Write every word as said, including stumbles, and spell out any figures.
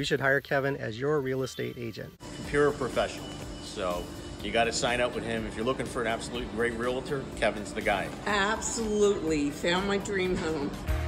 you should hire Kevin as your real estate agent. Pure professional. So you got to sign up with him. If you're looking for an absolute great realtor, Kevin's the guy. Absolutely. Found my dream home.